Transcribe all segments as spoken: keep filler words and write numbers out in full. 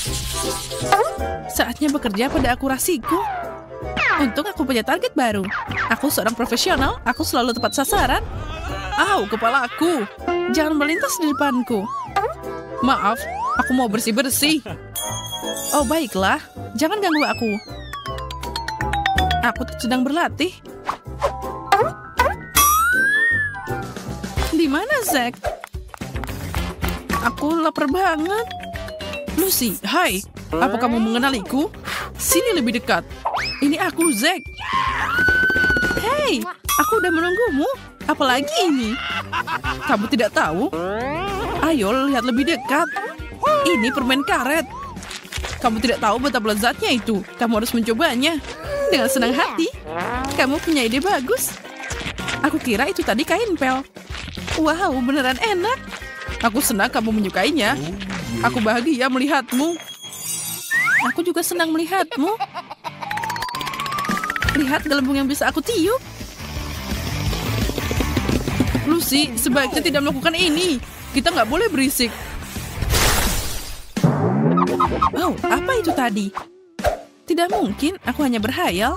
Saatnya bekerja pada akurasiku. Untung aku punya target baru. Aku seorang profesional, aku selalu tepat sasaran. Au, kepalaku. Jangan melintas di depanku. Maaf, aku mau bersih-bersih. Oh, baiklah. Jangan ganggu aku. Aku sedang berlatih. Di mana, Zack? Aku lapar banget. Lucy, hai. Apa kamu mengenaliku? Sini lebih dekat. Ini aku, Zack. Hei, aku udah menunggumu. Apalagi ini? Kamu tidak tahu? Ayo, lihat lebih dekat. Ini permen karet. Kamu tidak tahu betapa lezatnya itu. Kamu harus mencobanya. Dengan senang hati. Kamu punya ide bagus. Aku kira itu tadi kain pel. Wow, beneran enak. Aku senang kamu menyukainya. Aku bahagia melihatmu. Aku juga senang melihatmu. Lihat gelembung yang bisa aku tiup. Lucy, sebaiknya tidak melakukan ini. Kita nggak boleh berisik. Oh, apa itu tadi? Tidak mungkin, aku hanya berhayal.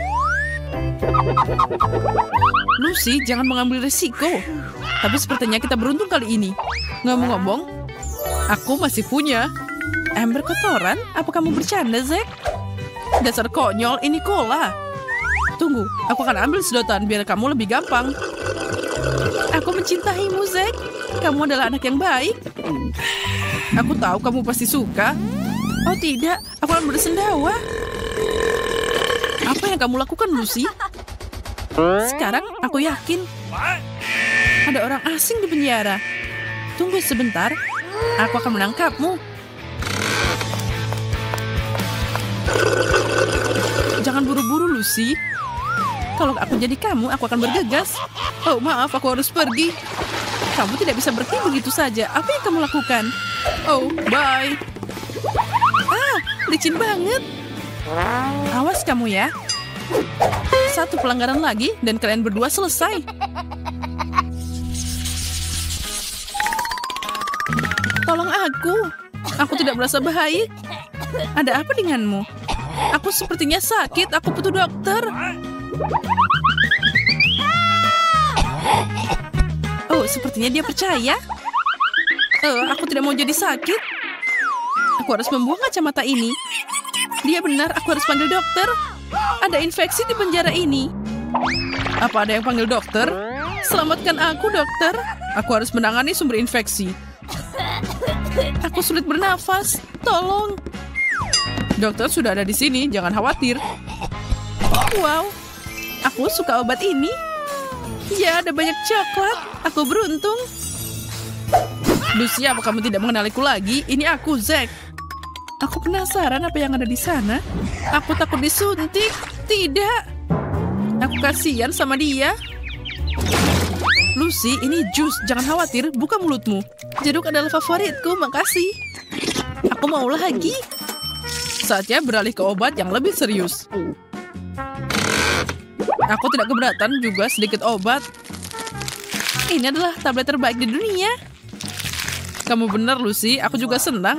Lucy, jangan mengambil risiko. Tapi sepertinya kita beruntung kali ini. Ngomong-ngomong, aku masih punya ember kotoran. Apa kamu bercanda, Zack? Dasar konyol, ini cola. Tunggu, aku akan ambil sedotan biar kamu lebih gampang. Aku mencintaimu, Zack. Kamu adalah anak yang baik. Aku tahu kamu pasti suka. Oh tidak, aku akan bersendawa. Apa yang kamu lakukan, Lucy? Sekarang aku yakin ada orang asing di penjara. Tunggu sebentar, aku akan menangkapmu. Jangan buru-buru, Lucy. Kalau aku jadi kamu, aku akan bergegas. Oh, maaf, aku harus pergi. Kamu tidak bisa berhenti begitu saja. Apa yang kamu lakukan? Oh, bye. Ah, licin banget. Awas kamu ya. Satu pelanggaran lagi dan kalian berdua selesai. Tolong aku. Aku tidak merasa baik. Ada apa denganmu? Aku sepertinya sakit. Aku butuh dokter. Oh, sepertinya dia percaya. Oh, aku tidak mau jadi sakit. Aku harus membuang kacamata ini. Dia benar, aku harus panggil dokter. Ada infeksi di penjara ini. Apa ada yang panggil dokter? Selamatkan aku, dokter. Aku harus menangani sumber infeksi. Aku sulit bernafas. Tolong. Dokter sudah ada di sini, jangan khawatir. Wow, aku suka obat ini. Ya, ada banyak coklat. Aku beruntung. Lucy, apa kamu tidak mengenaliku lagi? Ini aku, Zack. Aku penasaran apa yang ada di sana. Aku takut disuntik. Tidak. Aku kasihan sama dia. Lucy, ini jus. Jangan khawatir, buka mulutmu. Jeruk adalah favoritku, makasih. Aku mau lagi. Saatnya beralih ke obat yang lebih serius. Aku tidak keberatan juga sedikit obat. Ini adalah tablet terbaik di dunia. Kamu benar, Lucy. Aku juga senang.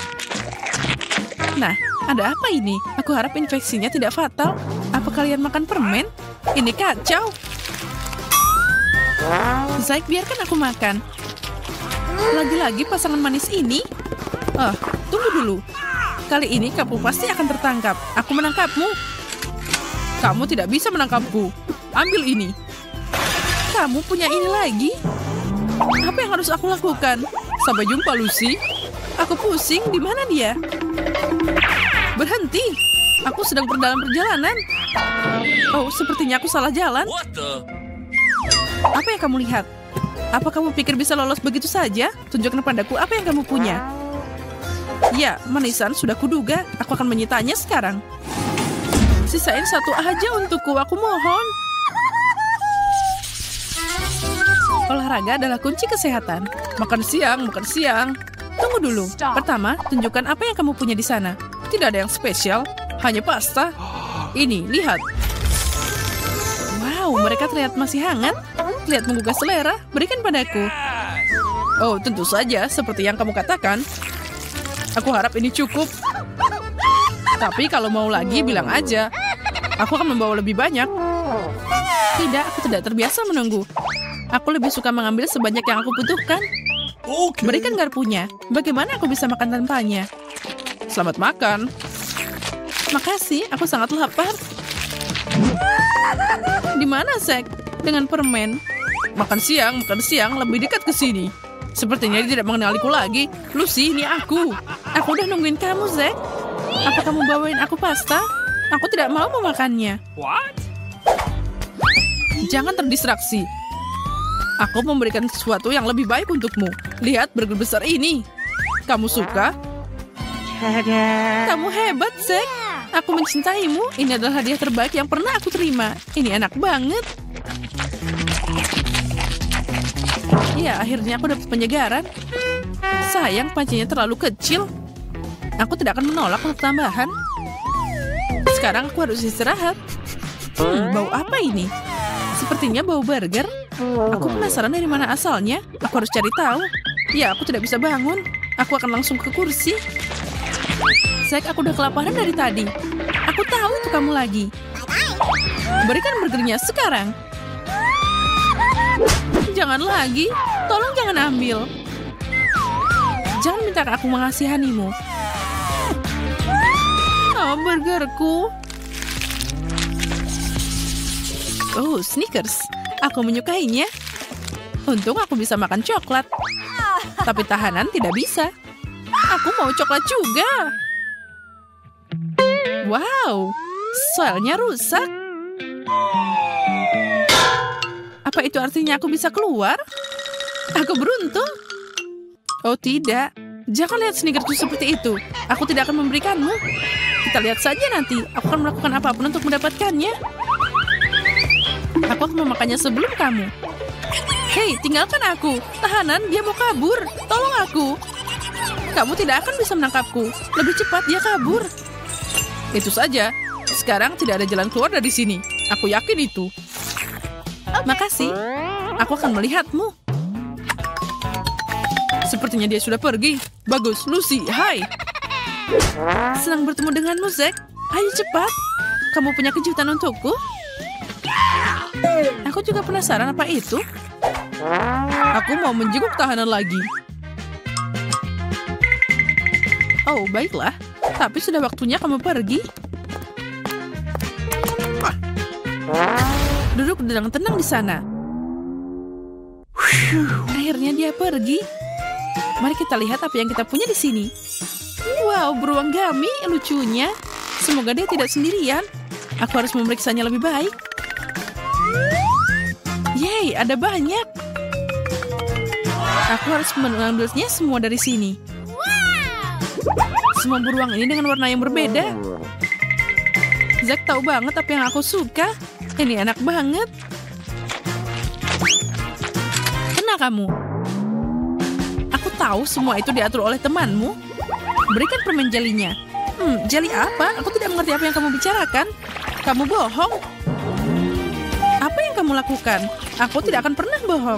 Nah, ada apa ini? Aku harap infeksinya tidak fatal. Apa kalian makan permen? Ini kacau. Zack, biarkan aku makan. Lagi-lagi pasangan manis ini. Oh, tunggu dulu. Kali ini kamu pasti akan tertangkap. Aku menangkapmu. Kamu tidak bisa menangkapku. Ambil ini. Kamu punya ini lagi? Apa yang harus aku lakukan? Sampai jumpa, Lucy. Aku pusing. Di mana dia? Berhenti. Aku sedang dalam perjalanan. Oh, sepertinya aku salah jalan. Apa yang kamu lihat? Apa kamu pikir bisa lolos begitu saja? Tunjukkan padaku apa yang kamu punya. Ya, manisan sudah kuduga. Aku akan menyitanya sekarang. Sisain satu aja untukku, aku mohon. Olahraga adalah kunci kesehatan. Makan siang, makan siang. Tunggu dulu. Pertama, tunjukkan apa yang kamu punya di sana. Tidak ada yang spesial, hanya pasta. Ini, lihat. Wow, mereka terlihat masih hangat. Lihat menggugah selera, berikan padaku. Oh, tentu saja, seperti yang kamu katakan. Aku harap ini cukup. Tapi kalau mau lagi, bilang aja. Aku akan membawa lebih banyak. Tidak, aku tidak terbiasa menunggu. Aku lebih suka mengambil sebanyak yang aku butuhkan. Berikan garpunya. Bagaimana aku bisa makan tanpanya? Selamat makan. Makasih, aku sangat lapar. Di mana, Zack? Dengan permen. Makan siang, makan siang, lebih dekat ke sini. Sepertinya dia tidak mengenaliku lagi. Lucy, ini aku. Aku udah nungguin kamu, Zack. Apa kamu bawain aku pasta? Aku tidak mau memakannya. What? Jangan terdistraksi. Aku memberikan sesuatu yang lebih baik untukmu. Lihat burger besar ini. Kamu suka? Kamu hebat, Zack. Aku mencintaimu. Ini adalah hadiah terbaik yang pernah aku terima. Ini enak banget. Ya, akhirnya aku dapat penyegaran. Sayang, pancinya terlalu kecil. Aku tidak akan menolak untuk tambahan. Sekarang aku harus istirahat. Hmm, bau apa ini? Sepertinya bau burger. Aku penasaran dari mana asalnya. Aku harus cari tahu. Ya, aku tidak bisa bangun. Aku akan langsung ke kursi. Zack, aku udah kelaparan dari tadi. Aku tahu itu kamu lagi. Berikan burgernya sekarang. Jangan lagi. Tolong jangan ambil. Jangan minta aku mengasihanimu. Oh, burgerku. Oh, Snickers. Aku menyukainya. Untung aku bisa makan coklat. Tapi tahanan tidak bisa. Aku mau coklat juga. Wow, soalnya rusak. Apa itu artinya aku bisa keluar? Aku beruntung. Oh tidak, jangan lihat Snickersku seperti itu. Aku tidak akan memberikanmu. Kita lihat saja nanti. Aku akan melakukan apapun untuk mendapatkannya. Aku akan memakannya sebelum kamu. Hei, tinggalkan aku. Tahanan, dia mau kabur. Tolong aku. Kamu tidak akan bisa menangkapku. Lebih cepat dia kabur. Itu saja. Sekarang tidak ada jalan keluar dari sini. Aku yakin itu. Makasih. Aku akan melihatmu. Sepertinya dia sudah pergi. Bagus, Lucy. Hai. Senang bertemu denganmu, Zack. Ayo cepat. Kamu punya kejutan untukku? Aku juga penasaran apa itu. Aku mau menjenguk tahanan lagi. Oh, baiklah. Tapi sudah waktunya kamu pergi. Duduk dengan tenang di sana. Akhirnya dia pergi. Mari kita lihat apa yang kita punya di sini. Wow, beruang gami, lucunya. Semoga dia tidak sendirian. Aku harus memeriksanya lebih baik. Yeay, ada banyak. Aku harus mengambilnya semua dari sini. Semua beruang ini dengan warna yang berbeda. Zack tahu banget apa yang aku suka. Ini enak banget. Kena kamu. Aku tahu semua itu diatur oleh temanmu. Berikan permen jelinya. Hmm, jeli apa? Aku tidak mengerti apa yang kamu bicarakan. Kamu bohong. Apa yang kamu lakukan? Aku tidak akan pernah bohong.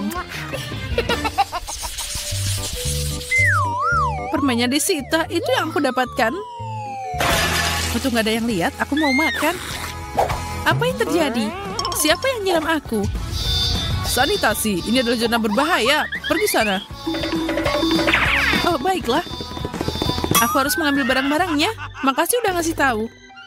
Permennya disita, itu yang aku dapatkan. Untuk nggak ada yang lihat, aku mau makan. Apa yang terjadi? Siapa yang nyiram aku? Sanitasi, ini adalah zona berbahaya. Pergi sana. Oh, baiklah. Aku harus mengambil barang-barangnya. Makasih udah ngasih tahu.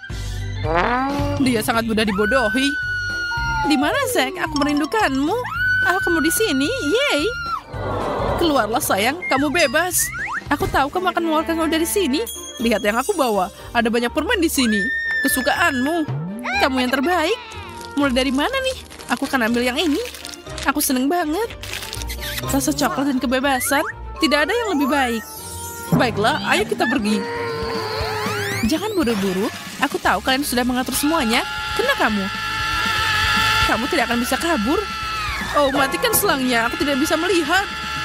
Dia sangat mudah dibodohi. Di mana, Zack? Aku merindukanmu. Ah, kamu di sini. Yeay. Keluarlah, sayang. Kamu bebas. Aku tahu kamu akan mengeluarkan kamu dari sini. Lihat yang aku bawa. Ada banyak permen di sini. Kesukaanmu. Kamu yang terbaik. Mulai dari mana nih? Aku akan ambil yang ini. Aku seneng banget. Rasa coklat dan kebebasan. Tidak ada yang lebih baik. Baiklah, ayo kita pergi. Jangan buru-buru. Aku tahu kalian sudah mengatur semuanya. Kena kamu. Kamu tidak akan bisa kabur. Oh, matikan selangnya. Aku tidak bisa melihat.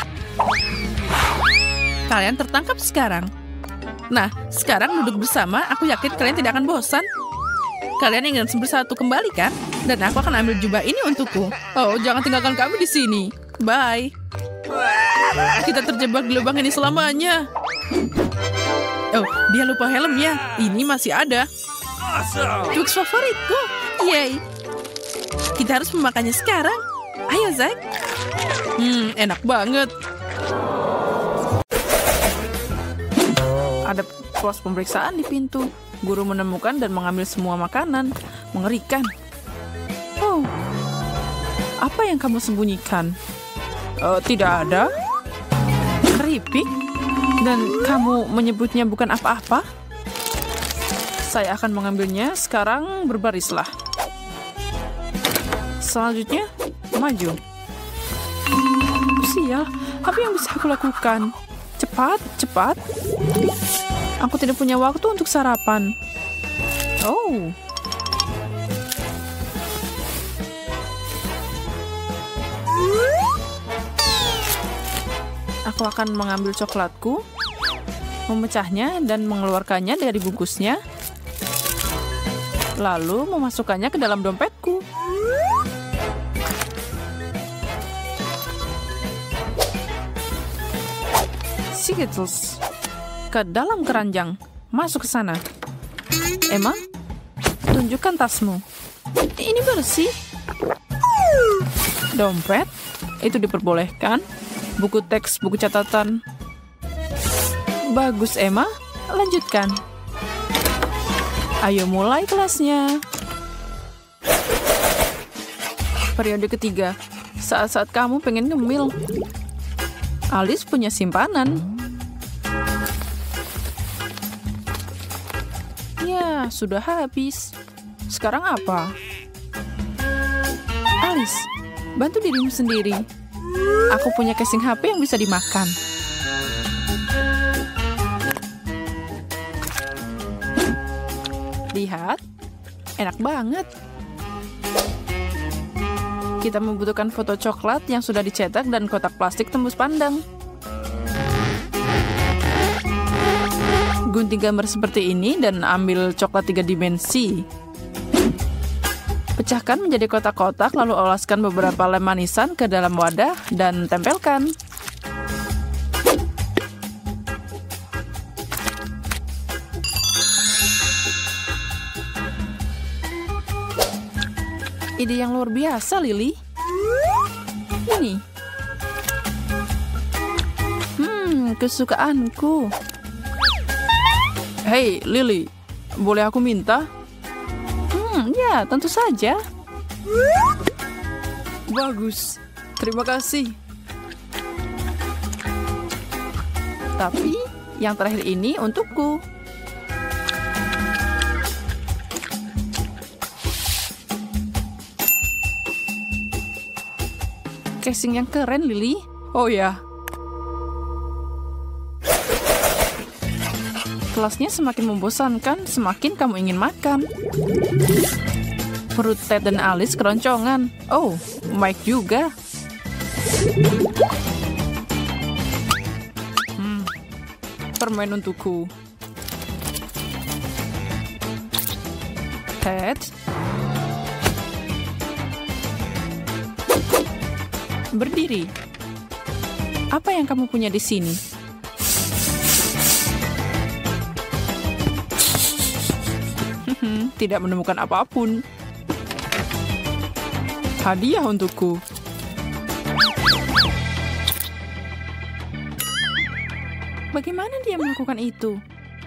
Kalian tertangkap sekarang. Nah, sekarang duduk bersama. Aku yakin kalian tidak akan bosan. Kalian ingin bersatu kembali, kan? Dan aku akan ambil jubah ini untukku. Oh, jangan tinggalkan kami di sini. Bye. Kita terjebak di lubang ini selamanya. dia lupa helmnya. Ini masih ada. Twix favoritku. Yeay. Kita harus memakannya sekarang. Ayo, Zack. Hmm, enak banget. Ada pos pemeriksaan di pintu. Guru menemukan dan mengambil semua makanan. Mengerikan. Oh, apa yang kamu sembunyikan? Uh, tidak ada. Keripik? Dan kamu menyebutnya bukan apa-apa? Saya akan mengambilnya. Sekarang berbarislah. Selanjutnya, maju. Sial, apa yang bisa aku lakukan? Cepat, cepat. Aku tidak punya waktu untuk sarapan. Oh. Aku akan mengambil coklatku, memecahnya dan mengeluarkannya dari bungkusnya, lalu memasukkannya ke dalam dompetku. Skittles. Ke dalam keranjang. Masuk ke sana. Emma, tunjukkan tasmu. Ini bersih. Dompet. Itu diperbolehkan. Buku teks, buku catatan. Bagus, Emma. Lanjutkan. Ayo mulai kelasnya. Periode ketiga. Saat-saat kamu pengen ngemil. Alice punya simpanan. Ya, sudah habis. Sekarang apa? Alice, bantu dirimu sendiri. Aku punya casing H P yang bisa dimakan. Lihat, enak banget. Kita membutuhkan foto coklat yang sudah dicetak dan kotak plastik tembus pandang. Gunting gambar seperti ini dan ambil coklat tiga dimensi. Pecahkan menjadi kotak-kotak, lalu olaskan beberapa lem manisan ke dalam wadah dan tempelkan. Ide yang luar biasa, Lily. Ini. Hmm, kesukaanku. Hei, Lily, boleh aku minta? Hmm, ya, tentu saja. Bagus, terima kasih. Tapi, yang terakhir ini untukku. Casing yang keren, Lily. Oh ya. Kelasnya semakin membosankan, semakin kamu ingin makan. Perut Ted dan Alice keroncongan. Oh, Mike juga. Hmm, permen untukku. Ted. Berdiri. Apa yang kamu punya di sini? Tidak menemukan apapun. Hadiah untukku. Bagaimana dia melakukan itu?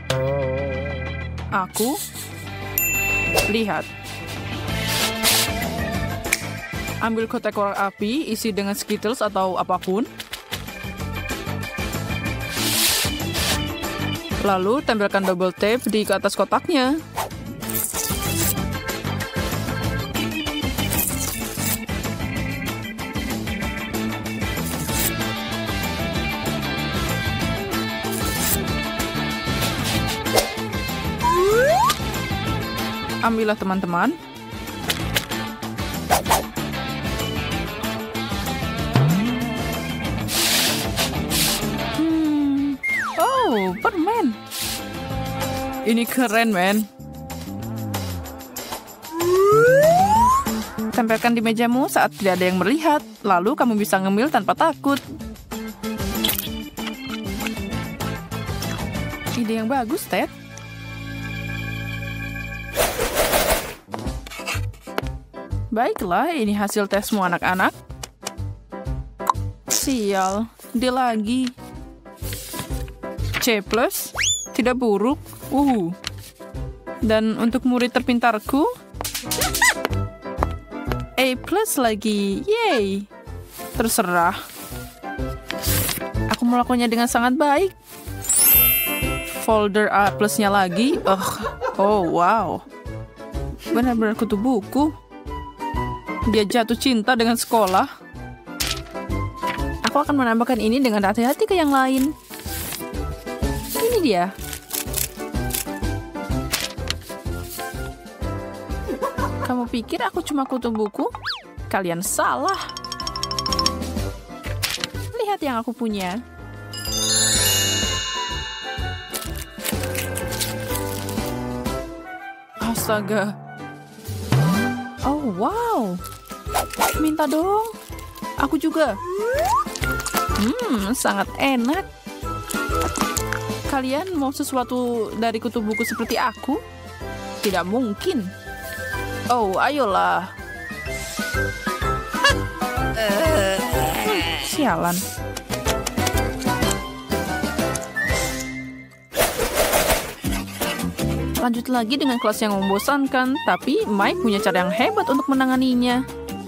Aku? Lihat. Ambil kotak korek api, isi dengan Skittles atau apapun. Lalu tempelkan double tape di ke atas kotaknya. Ambillah teman-teman. Hmm. Oh, permen. Ini keren, men. Tempelkan di mejamu saat tidak ada yang melihat. Lalu kamu bisa ngemil tanpa takut. Ide yang bagus, Ted. Baiklah, ini hasil tesmu anak-anak. Sial, dia lagi. C plus, tidak buruk. Uh. Dan untuk murid terpintarku, A plus lagi. Yeay. Terserah. Aku melakukannya dengan sangat baik. Folder A plusnya lagi. Oh, oh wow. Benar-benar kutu buku. Dia jatuh cinta dengan sekolah. Aku akan menambahkan ini dengan hati-hati ke yang lain. Ini dia. Kamu pikir aku cuma kutu buku? Kalian salah. Lihat yang aku punya. Astaga. Oh, wow. Minta dong. Aku juga. Hmm, sangat enak. Kalian mau sesuatu dari kutu buku seperti aku? Tidak mungkin. Oh, ayolah. Hmm, sialan. Lanjut lagi dengan kelas yang membosankan, tapi Mike punya cara yang hebat untuk menanganinya.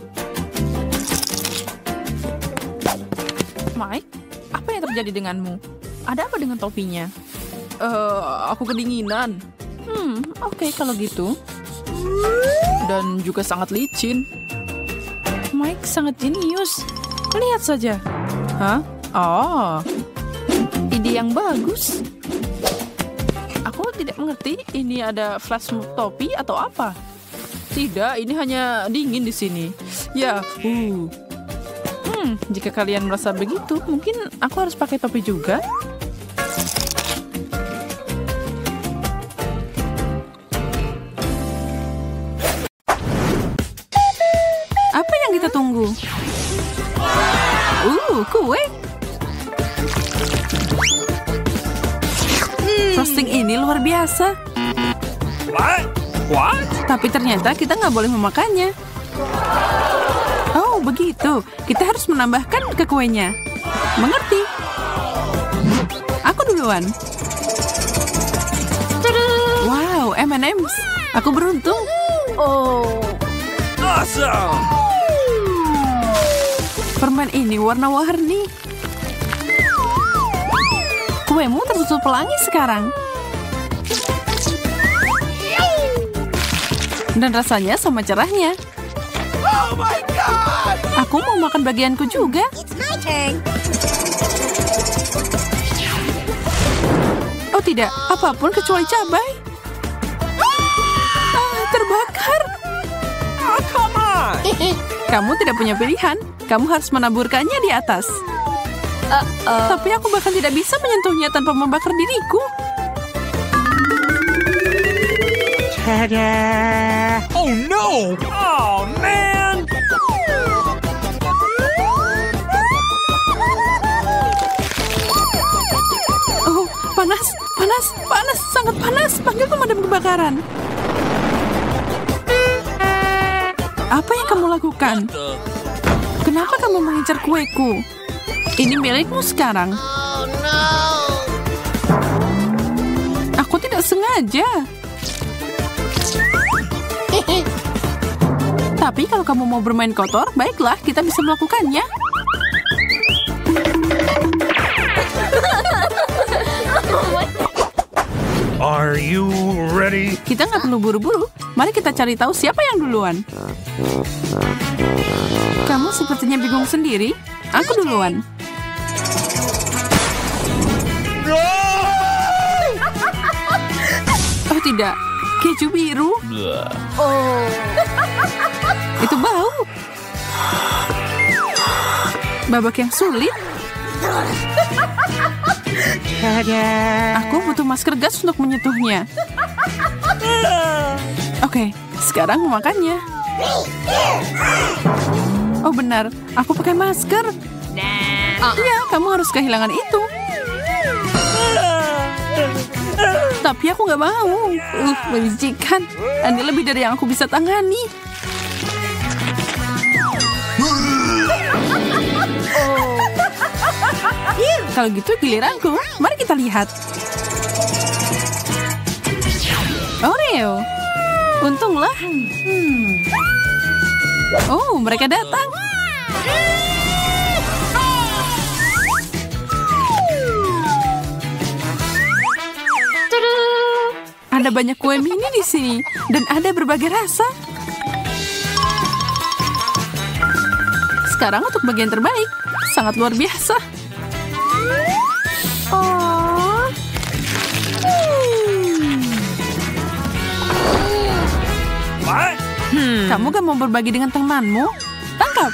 Mike, apa yang terjadi denganmu? Ada apa dengan topinya? Eh, uh, aku kedinginan. Hmm, oke okay, kalau gitu. Dan juga sangat licin. Mike sangat jenius. Lihat saja. Hah? Oh, ide yang bagus. Aku tidak mengerti, ini ada flash topi atau apa? Tidak, ini hanya dingin di sini. Ya, uh. Hmm, jika kalian merasa begitu, mungkin aku harus pakai topi juga. Apa yang kita tunggu? Uh, kue. Frosting ini luar biasa. What? What? Tapi ternyata kita nggak boleh memakannya. Oh, begitu. Kita harus menambahkan ke kuenya. Mengerti? Aku duluan. Wow, M and M's. Aku beruntung. Oh. Awesome! Permen ini warna-warni. Kuemu tertutup pelangi sekarang. Dan rasanya sama cerahnya. Oh my god! Aku mau makan bagianku juga. It's my turn. Oh tidak, apapun kecuali cabai. Ah, terbakar. Oh, come on! Kamu tidak punya pilihan. Kamu harus menaburkannya di atas. Uh, uh. Tapi aku bahkan tidak bisa menyentuhnya tanpa membakar diriku. Ta-da! Oh no! Oh man! Oh, panas, panas, panas, sangat panas. Panggil pemadam kebakaran. Apa yang kamu lakukan? Kenapa kamu mengincar kueku? Ini milikmu sekarang. Oh no. Aku tidak sengaja. Tapi kalau kamu mau bermain kotor, baiklah, kita bisa melakukannya. Are you ready? Kita nggak perlu buru-buru. Mari kita cari tahu siapa yang duluan. Kamu sepertinya bingung sendiri. Aku duluan. Oh tidak, keju biru. Oh. Itu bau. Babak yang sulit. Aku butuh masker gas untuk menyentuhnya. Oke, sekarang memakannya. Oh benar, aku pakai masker. Iya, kamu harus kehilangan itu. Tapi aku nggak mau. Uh, menjijikan. Ini lebih dari yang aku bisa tangani. Kalau gitu giliranku. Mari kita lihat. Oreo. Untunglah. Hmm. Oh, mereka datang. Ada banyak kue mini di sini dan ada berbagai rasa. Sekarang untuk bagian terbaik, sangat luar biasa. Oh. Hmm. Kamu gak mau berbagi dengan temanmu? Tangkap.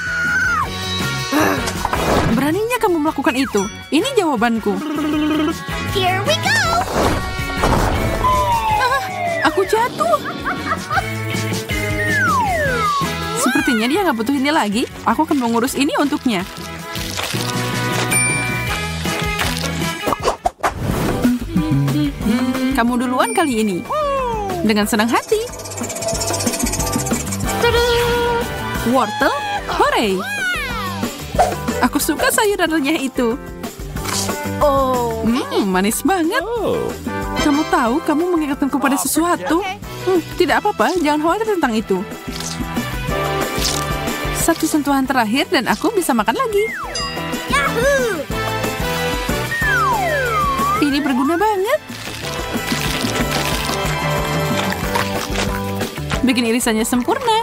Beraninya kamu melakukan itu. Ini jawabanku. Here we go. Aku jatuh. Sepertinya dia nggak butuh ini lagi. Aku akan mengurus ini untuknya. Kamu duluan kali ini. Dengan senang hati. Wortel, hore. Aku suka sayuran renyah itu. Oh. Hmm, manis banget. Kamu tahu, kamu mengingatkanku pada sesuatu. Hmm, tidak apa-apa, jangan khawatir tentang itu. Satu sentuhan terakhir dan aku bisa makan lagi. Yahoo! Ini berguna banget. Bikin irisannya sempurna.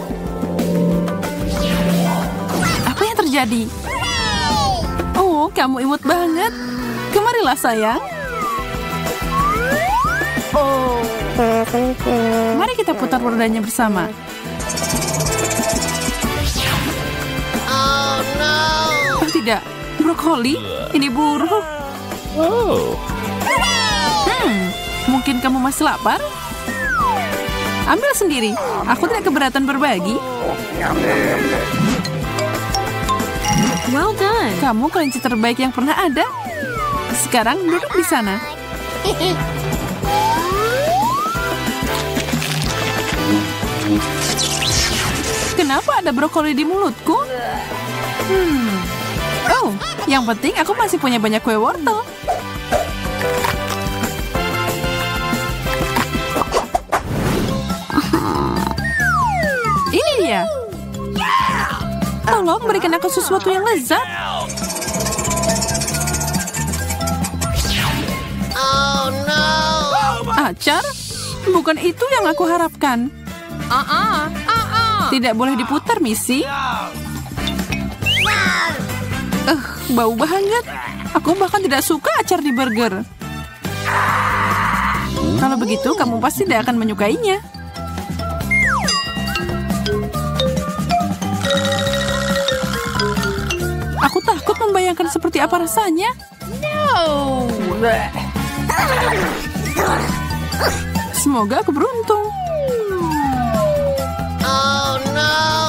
Apa yang terjadi? Oh, kamu imut banget. Kemarilah sayang. Oh. Mari kita putar rodanya bersama. Oh no. Oh tidak, brokoli. Ini buruk. Hmm, mungkin kamu masih lapar? Ambil sendiri. Aku tidak keberatan berbagi. Well done. Kamu kelinci terbaik yang pernah ada. Sekarang duduk di sana. Kenapa ada brokoli di mulutku? Hmm. Oh, yang penting aku masih punya banyak kue wortel. Ini dia. Tolong berikan aku sesuatu yang lezat. Oh no. Acar? Bukan itu yang aku harapkan. Uh-uh. Uh-uh. Tidak boleh diputar, Missy. Eh, bau banget. Aku bahkan tidak suka acar di burger. Kalau begitu, kamu pasti tidak akan menyukainya. Aku takut membayangkan seperti apa rasanya. No. Semoga aku beruntung. Oh no.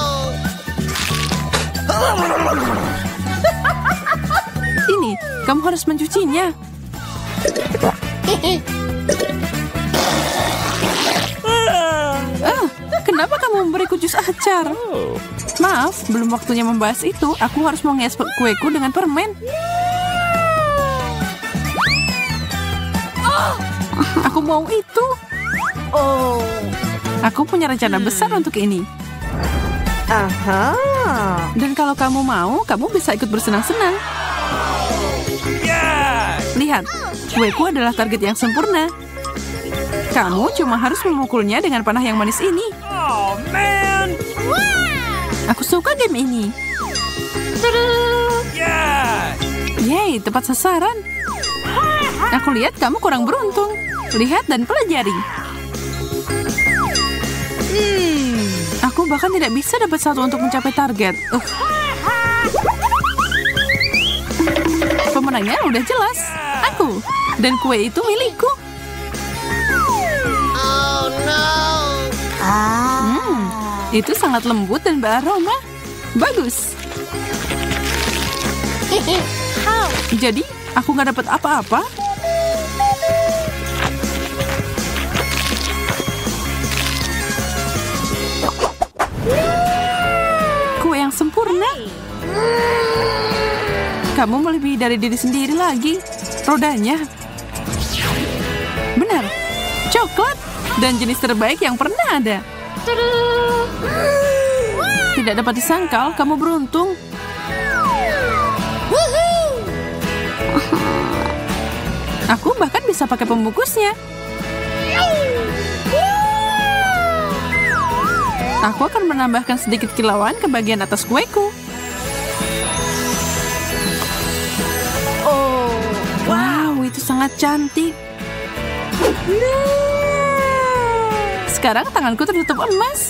Ini, kamu harus mencucinya. Ah, kenapa kamu memberiku jus acar? Maaf, belum waktunya membahas itu. Aku harus mengias kueku dengan permen. Aku mau itu. Oh. Aku punya rencana besar untuk ini. Aha. Dan kalau kamu mau, kamu bisa ikut bersenang-senang. Lihat, kueku adalah target yang sempurna. Kamu cuma harus memukulnya dengan panah yang manis ini. Oh, man! Aku suka game ini. Yeah! Yeay, tepat sasaran. Aku lihat kamu kurang beruntung. Lihat dan pelajari. Hmm, aku bahkan tidak bisa dapat satu untuk mencapai target. Uh. Pemenangnya udah jelas. Aku. Dan kue itu milikku. Oh no. Hmm, itu sangat lembut dan beraroma. Bagus. Jadi, aku nggak dapat apa-apa. Kamu melebihi dari diri sendiri lagi. Rodanya. Benar. Coklat. Dan jenis terbaik yang pernah ada. Tidak dapat disangkal, kamu beruntung. Aku bahkan bisa pakai pembungkusnya. Aku akan menambahkan sedikit kilauan ke bagian atas kueku. Oh. Wow, itu sangat cantik. Sekarang tanganku tertutup emas.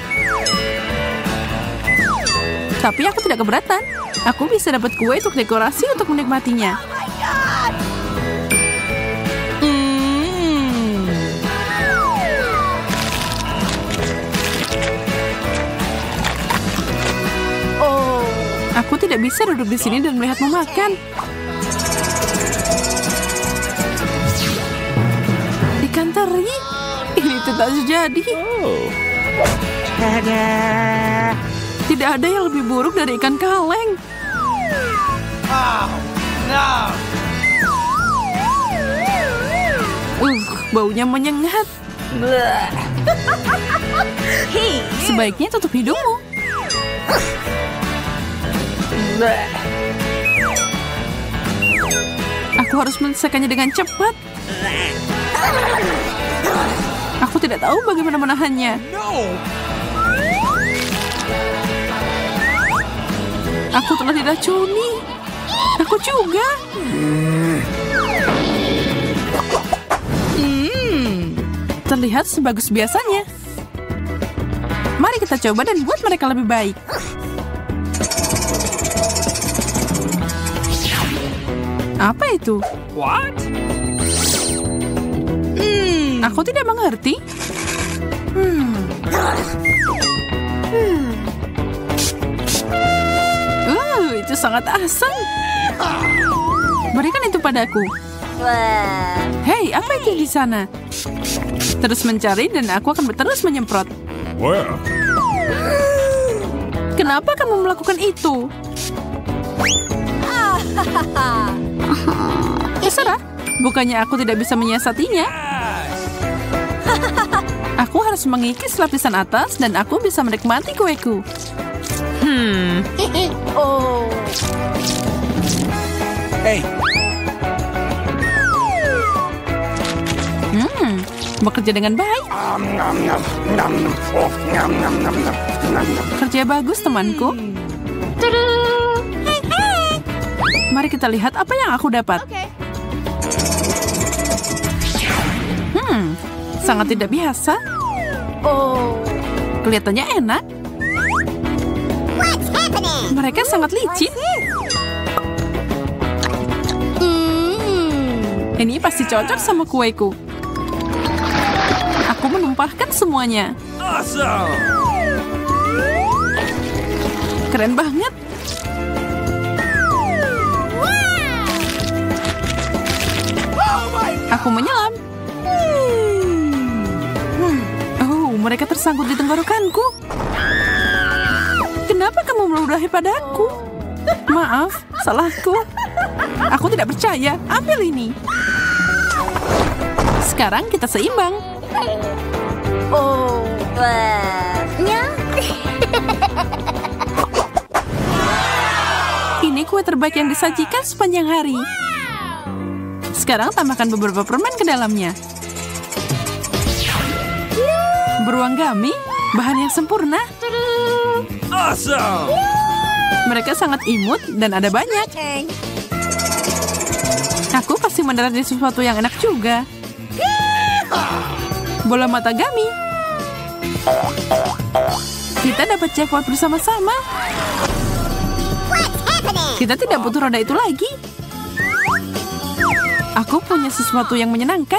Tapi aku tidak keberatan. Aku bisa dapat kue untuk dekorasi untuk menikmatinya. Hmm. Oh. Aku tidak bisa duduk di sini dan melihatmu makan. Ikan teri? Ini tidak terjadi. Tidak ada yang lebih buruk dari ikan kaleng. Oh, no. Uh, baunya menyengat. Hey. Sebaiknya tutup hidungmu. Aku harus menyelesaikannya dengan cepat. Aku tidak tahu bagaimana menahannya. No. Aku telah diracuni. Aku juga. Hmm, terlihat sebagus biasanya. Mari kita coba dan buat mereka lebih baik. Apa itu? What? Hmm, aku tidak mengerti. Hmm. Hmm. Uh, itu sangat asam. Berikan itu padaku. Wah. Hei, apa itu di sana? Terus mencari dan aku akan terus menyemprot. Well. Kenapa kamu melakukan itu? Terserah. Bukannya aku tidak bisa menyiasatinya. Aku harus mengikis lapisan atas dan aku bisa menikmati kueku. Hmm. Oh. Hey. Hmm. Bekerja dengan baik. Kerja bagus, temanku. Mari kita lihat apa yang aku dapat. Hmm. Sangat tidak biasa. Oh. Kelihatannya enak. Mereka sangat licin. Mm. Ini pasti cocok sama kueku. Aku menumpahkan semuanya. Awesome. Keren banget. Aku menyelam. Hmm. Oh, mereka tersangkut di tenggorokanku. Kenapa kamu meludahi padaku? Maaf, salahku. Aku tidak percaya. Ambil ini. Sekarang kita seimbang. Oh. Wah. Ya. Ini kue terbaik yang disajikan sepanjang hari. Sekarang tambahkan beberapa permen ke dalamnya. Beruang gummy, bahan yang sempurna. Awesome. Mereka sangat imut dan ada banyak. Aku pasti mendarat di sesuatu yang enak juga. Bola mata gummy. Kita dapat jackpot bersama-sama. Kita tidak butuh roda itu lagi. Aku punya sesuatu yang menyenangkan.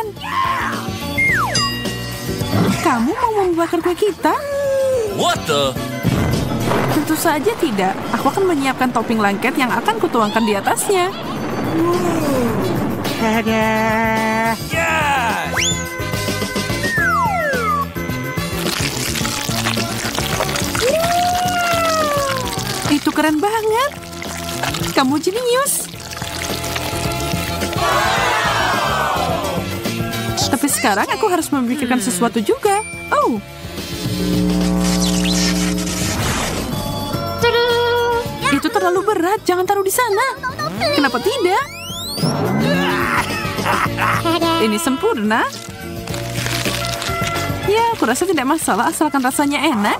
Kamu mau membakar kue kita? What the? Tentu saja tidak. Aku akan menyiapkan topping lengket yang akan kutuangkan di atasnya. Yeah. Itu keren banget. Kamu jenius. Tapi sekarang aku harus memikirkan sesuatu juga. Oh, itu terlalu berat. Jangan taruh di sana. Kenapa tidak? Ini sempurna. Ya, aku rasa tidak masalah asalkan rasanya enak.